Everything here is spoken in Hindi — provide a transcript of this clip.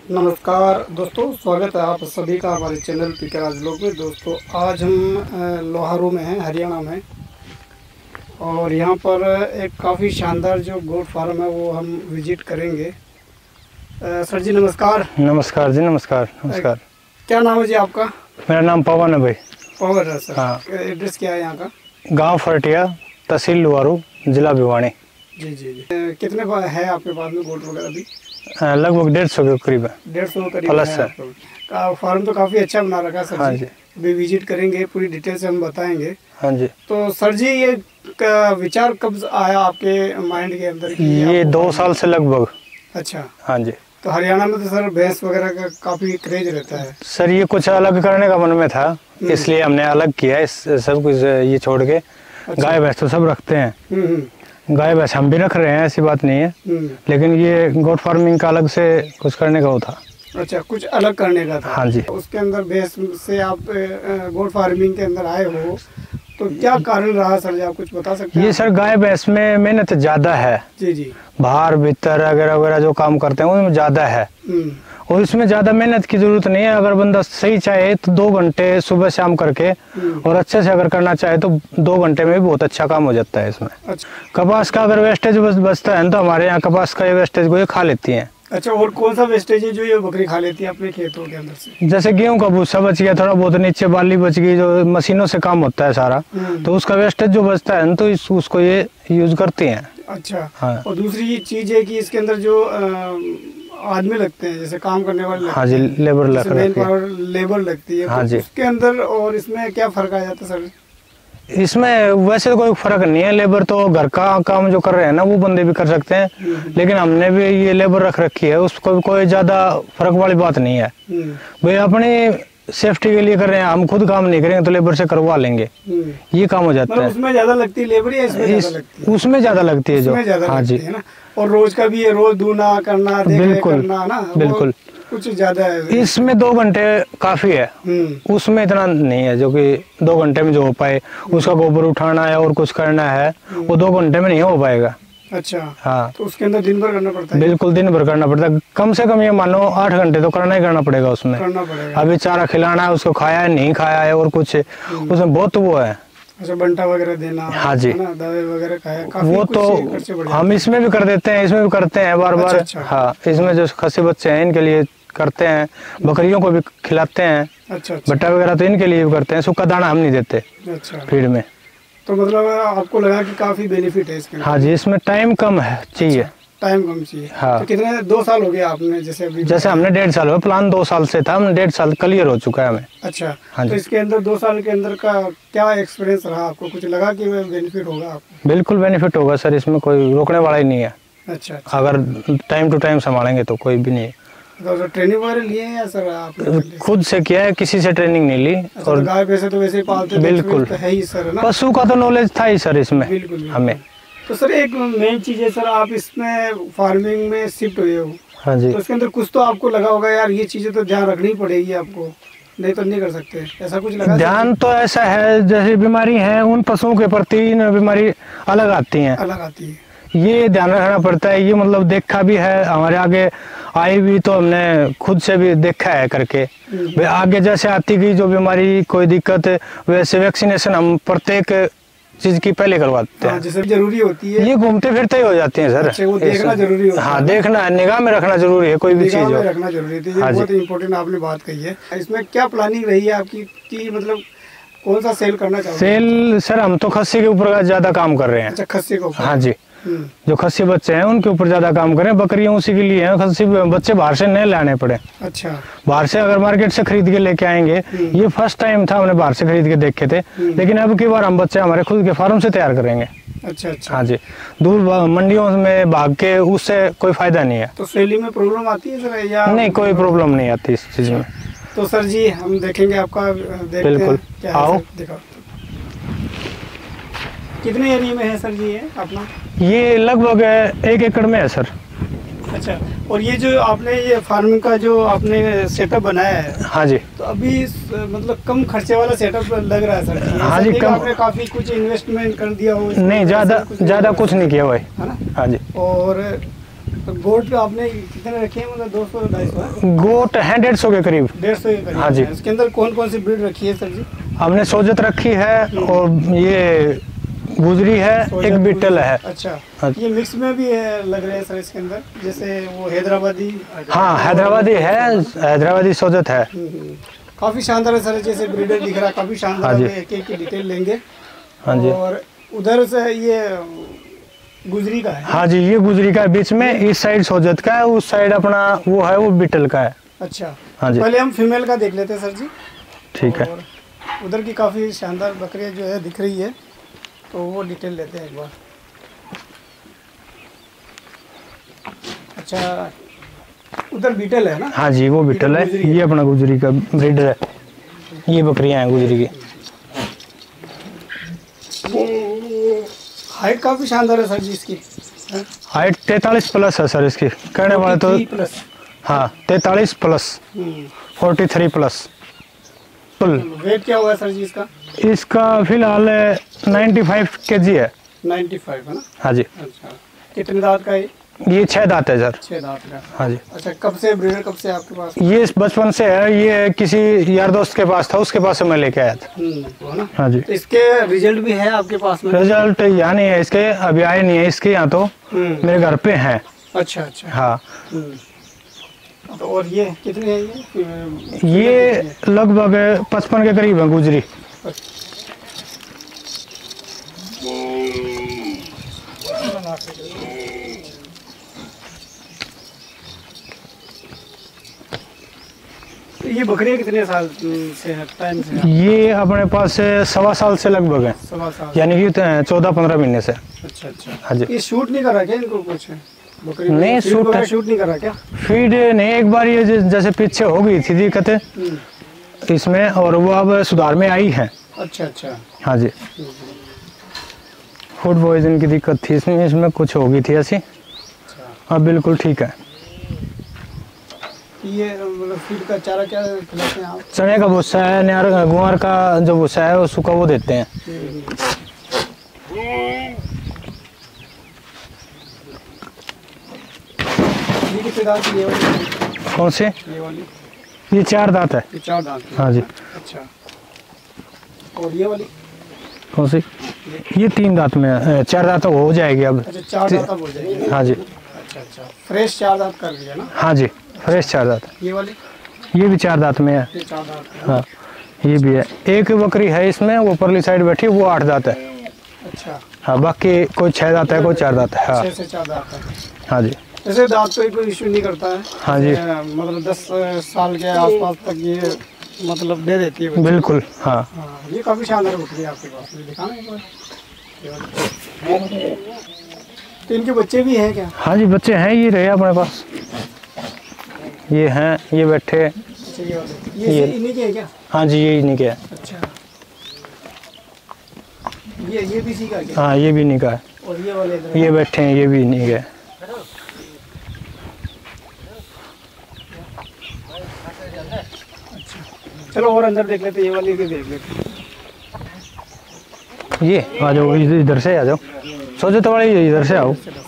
नमस्कार दोस्तों, स्वागत है आप सभी का हमारे चैनल पीके राज व्लॉग में। दोस्तों आज हम लोहारू में हैं, हरियाणा में, और यहाँ पर एक काफ़ी शानदार जो गोट फार्म है वो हम विजिट करेंगे। सर जी नमस्कार। नमस्कार जी, नमस्कार नमस्कार। क्या नाम है जी आपका? मेरा नाम पवन है भाई। पवन है सर। हाँ। एड्रेस क्या है यहाँ का? गांव फरटिया, तहसील लोहारू, जिला भिवानी। जी जी जी। कितने है आपके पास में गोट वगैरह अभी? लगभग 150 के करीब है। 150 करीब प्लस है। फार्म तो काफ़ी अच्छा बना रखा है सर। हाँ जी अभी विजिट करेंगे, पूरी डिटेल से हम बताएंगे। हाँ जी। तो सर जी ये विचार कब आया आपके माइंड के अंदर कि ये 2 साल से लगभग। अच्छा। हाँ जी। तो हरियाणा में तो सर भैंस वगैरह का काफ़ी क्रेज रहता है सर, ये कुछ अलग करने का मन में था, इसलिए हमने अलग किया इस सब कुछ ये छोड़ के। अच्छा। गाय भैंस तो सब रखते हैं, गाय भैंस हम भी रख रहे हैं, ऐसी बात नहीं है, लेकिन ये गोट फार्मिंग का अलग से कुछ करने का वो था। अच्छा, कुछ अलग करने का था। हाँ जी। उसके अंदर भैंस से आप गोट फार्मिंग के अंदर आए हो, तो क्या कारण रहा सर जी, आप कुछ बता सकते हैं? ये सर गाय भैंस में मेहनत ज्यादा है। जी जी। बाहर भीतर वगैरह वगैरह जो काम करते हैं उनमें ज्यादा है, और इसमें ज्यादा मेहनत की जरूरत नहीं है। अगर बंदा सही चाहे तो 2 घंटे सुबह शाम करके और अच्छे से अगर करना चाहे तो 2 घंटे में भी बहुत अच्छा काम हो जाता है इसमें। अच्छा। कपास का अगर वेस्टेज बचता है तो हमारे यहाँ कपास का ये वेस्टेज को ये खा लेती हैं। अच्छा, और कौन सा वेस्टेज है जो ये बकरी खा लेती है अपने खेतों के अंदर से? जैसे गेहूं का भूसा बच गया, थोड़ा बहुत नीचे बाली बच गई, जो मशीनों से काम होता है सारा, तो उसका वेस्टेज जो बचता है तो उसको ये यूज करती हैं। अच्छा। हाँ। और दूसरी चीज है कि इसके अंदर जो आदमी लगते हैं, जैसे काम करने वाले हाँ जी, लेबर लेबर लगती है। हाँ तो जी। उसके अंदर और इसमें क्या फर्क आ जाता है सर? इसमें वैसे तो कोई फर्क नहीं है। लेबर तो घर का काम जो कर रहे हैं ना वो बंदे भी कर सकते हैं, लेकिन हमने भी ये लेबर रख रखी है, उसको भी कोई ज्यादा फर्क वाली बात नहीं है। भाई अपनी सेफ्टी के लिए कर रहे हैं, हम खुद काम नहीं करेंगे तो लेबर से करवा लेंगे, ये काम हो जाता है। उसमें ज्यादा लगती है लेबर या इसमें ज्यादा लगती है? उसमें ज्यादा लगती है जो। हाँ जी। है ना। और रोज का भी है, रोज धोना करना, बिल्कुल करना ना, बिल्कुल कुछ ज्यादा है। इसमें 2 घंटे काफी है, उसमें इतना नहीं है जो कि 2 घंटे में जो हो पाए। उसका गोबर उठाना है और कुछ करना है, वो 2 घंटे में नहीं हो पाएगा। अच्छा। हाँ। तो उसके अंदर दिन भर करना पड़ता है? बिल्कुल दिन भर करना पड़ता है, कम से कम ये मानो 8 घंटे तो करना ही करना पड़ेगा उसमें। करना पड़ेगा। अभी चारा खिलाना है, उसको खाया है नहीं खाया है और कुछ उसमें बहुत वो है। अच्छा, बंटा वगैरह देना। हाँ जी। दवाई वगैरह खाया, वो तो हम इसमें भी कर देते हैं, इसमें भी करते हैं बार बार। अच्छा। हाँ, इसमें जो खस्सी बच्चे हैं इनके लिए करते हैं, बकरियों को भी खिलाते हैं। अच्छा। बट्टा वगैरह तो इनके लिए भी करते हैं, सूखा दाना हम नहीं देते। अच्छा। फीड में तो मतलब आपको लगा कि काफी बेनिफिट है इसके? हाँ जी, इसमें टाइम कम है चाहिए। टाइम कम चाहिए। हाँ। तो कितने 2 साल हो गए आपने जैसे अभी? जैसे हमने 1.5 साल हुआ, प्लान 2 साल से था, हमने 1.5 साल क्लियर हो चुका है हमें। अच्छा। हाँ तो जी। इसके अंदर 2 साल के अंदर का क्या एक्सपीरियंस रहा आपको? कुछ लगा कि बेनिफिट होगा आपको? बिल्कुल बेनिफिट होगा सर, इसमें कोई रोकने वाला ही नहीं है। अच्छा। अगर टाइम टू टाइम संभालेंगे तो कोई भी नहीं है। तो ट्रेनिंग वगैरह लिए हैं या सर आपने? खुद से किया है, किसी से ट्रेनिंग नहीं ली। अच्छा, और तो गाय भैंसे तो वैसे ही पालते, बिल्कुल तो है ही सर, है ना? पशु का तो नॉलेज था ही सर इसमें। बिल्कुल हमें। तो सर एक मेन चीज है सर, आप इसमें फार्मिंग में शिफ्ट हुए हो, हाँ जी। तो इसके अंदर कुछ तो आपको लगा होगा यार ये चीजें तो ध्यान रखनी पड़ेगी आपको, नहीं तो नहीं कर सकते, ऐसा कुछ लगा? ध्यान तो ऐसा है, जैसे बीमारी है उन पशुओं के प्रति बीमारी अलग आती है, अलग आती है, ये ध्यान रखना पड़ता है। ये मतलब देखा भी है, हमारे आगे आई भी तो हमने खुद से भी देखा है करके। वे आगे जैसे आती गई जो बीमारी कोई दिक्कत, वैसे वैक्सीनेशन हम प्रत्येक चीज की पहले करवाते हैं। जैसे जरूरी होती है, ये घूमते फिरते ही हो जाती हैं सर। अच्छा, वो देखना जरूरी होता है। हाँ, देखना निगाह में रखना जरूरी है, कोई भी चीज हो रखना जरूरी है। ये हाँ बहुत इम्पोर्टेंट आपने बात कही है। इसमें क्या प्लानिंग रही है आपकी कि मतलब कौन सा सेल करना चाहोगे? सेल सर हम तो खस्सी के ऊपर ज्यादा काम कर रहे हैं। अच्छा, खस्सी को? हाँ जी, जो खस्सी बच्चे हैं उनके ऊपर ज्यादा काम करें। बकरियां उसी के लिए हैं, खस्सी बच्चे बाहर से नहीं लाने पड़े। अच्छा। बाहर से अगर मार्केट से खरीद के लेके आएंगे, ये फर्स्ट टाइम था हमने बाहर से खरीद के देखे थे, लेकिन अब की बार हम बच्चे हमारे खुद के फार्म से तैयार करेंगे। अच्छा अच्छा। हाँ जी, दूर मंडियों में भाग के उससे कोई फायदा नहीं है। तो सेलिंग में प्रॉब्लम आती है सर या? नहीं, कोई प्रॉब्लम नहीं आती इस चीज में। तो सर जी हम देखेंगे आपका, बिल्कुल, आओ। दिखाओ कितने एरिया में है सर जी ये अपना? ये लगभग 1 एकड़ में है सर। अच्छा, और ये जो आपने ये फार्मिंग का जो आपने सेटअप बनाया है? हाँ जी। तो अभी मतलब कम खर्चे वाला सेटअप लग रहा है सर? हाँ जी, कम। आपने काफी कुछ इन्वेस्टमेंट कर दिया हो? नहीं, ज्यादा कुछ नहीं किया हुआ है। ना? हाँ जी। और तो गोट आपने कितने रखे हैं, मतलब 200-250 है? गोट है 150 के करीब। 150 के करीब। हाँ जी। इसके अंदर कौन कौन सी ब्रीड रखी है सर जी? हमने सोजत रखी है और ये गुजरी है, एक बीटल है। अच्छा, हाँ। ये मिक्स में भी है लग रहे हैं सर इसके अंदर, जैसे वो हैदराबादी। हाँ हैदराबादी है, हैदराबादी सोजत है। काफी शानदार है सर, जैसे ब्रीडर दिख रहा है, काफी शानदार हाँ जी। है। एक एक की डिटेल लेंगे। हाँ जी। और उधर से ये गुजरी का है। हाँ जी, ये गुजरी का है बीच में, इस साइड सोजत का है, उस साइड अपना वो है, वो बीटल का है। अच्छा। हाँ जी। पहले हम फीमेल का देख लेते हैं सर जी। ठीक है। और उधर की काफी शानदार बकरियां जो है दिख रही है, तो वो डिटेल लेते हैं एक बार। अच्छा, उधर बीटल है ना? हाँ जी, वो बीटल है, ये अपना गुजरी का ब्रीडर है। ये बकरियां हैं गुजरी की। हाइट काफी शानदार है सर जी इसकी। हाइट 43 प्लस है सर इसकी, कहने वाले तो 43+। हाँ 43 प्लस 43 प्लस फुल। वेट क्या हुआ है सर जी इसका? इसका फिलहाल 95 kg है। 95 है ना? हाँ जी। अच्छा, कितने दांत का है? ये 6 दांत है सर। 6 दांत का। हाँ जी। अच्छा, कब से ब्रीडर, कब से आपके पास? ये बचपन से है, ये किसी यार दोस्त के पास था, उसके पास से मैं लेके आया था। वो ना? हाँ जी। तो इसके रिजल्ट भी है आपके पास में? रिजल्ट यहाँ नहीं है इसके, अभी आए नहीं है इसके यहाँ, तो मेरे घर पे हैं। अच्छा अच्छा। हाँ। तो और ये कितने हैं ये लगभग 55 के करीब है गुजरी। ये बकरियां कितने साल से है, टाइम से है? ये अपने पास 1.25 साल से लगभग है, 1.25 साल। यानी कि 14-15 महीने से। अच्छा अच्छा। हाँ जी। ये शूट नहीं करा क्या इनको कुछ? बकरी नहीं, शूट नहीं करा क्या? फीड नहीं, एक बार ये जैसे पीछे हो गई थी दिक्कत इसमें, और वो अब सुधार में आई है। अच्छा अच्छा। हाँ जी। फूड पॉइजन की दिक्कत थी इसमें, इसमें कुछ हो गई थी ऐसी। अब बिल्कुल ठीक है। ये मतलब फीड का चारा क्या खिलाते हैं आप? चने का भूसा है, गुआर का जो भूसा है वो सूखा, वो देते हैं। ये कितने दांत की है वाली? कौन से? ये वाली? ये 4 दांत है। ये 4 दांत की। हाँ जी। अच्छा। और ये वाली? कौन सी? ये 3 दांत में है, 4 दांत हो जाएगी अब। अच्छा, 4 दांत अब हो जाएगी। हाँ जी। अच्छा अच्छा, फ्रेश 4 दांत कर लिया ना? हाँ जी, फ्रेश 4 दांत। ये वाली? ये भी 4 दांत में है। ये 4 दांत की। हाँ, ये भी है। एक बकरी है इसमें, वो परली साइड बैठी, वो 8 दांत है। अच्छा। हाँ, बाकी कोई 6 दांत है, कोई 4 दांत है। हाँ 6 से 4 दांत है। हाँ जी। जैसे दांत तो कोई इशू नहीं करता है? हाँ जी। मतलब 10 साल के आसपास तक ये मतलब दे देती है बच्चे। बिल्कुल। हाँ। हाँ, ये काफी शानदार बकरी है आपके पास में, दिखाना एक बार। तो इनके बच्चे भी हैं क्या? हाँ जी, बच्चे हैं, ये रहे अपने पास, ये हैं, ये बैठे। अच्छा, ये वाले ये इन्हीं के हैं क्या? हाँ जी, ये नहीं क्या है। अच्छा, ये भी इसी का क्या? हाँ, ये भी नहीं का है। और ये वाले इधर ये बैठे हैं, ये भी नहीं गए। चलो और अंदर देख लेते, ये वाली भी देख लेते। ये आ जाओ, इधर से आ जाओ, सोचो तो वाले इधर से आओ।